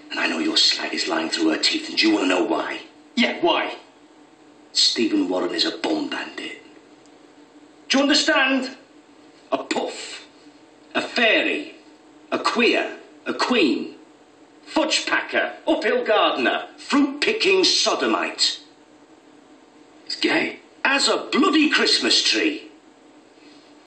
And I know your slag is lying through her teeth, and do you want to know why? Yeah, why? Stephen Warren is a bum bandit. Do you understand? A puff, a fairy, a queer, a queen, fudge packer, uphill gardener, fruit-picking sodomite. He's gay. As a bloody Christmas tree.